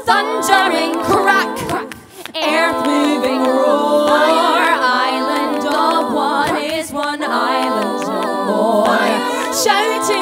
thundering crack, earth-moving roar. Island of one is one island no more. Shouting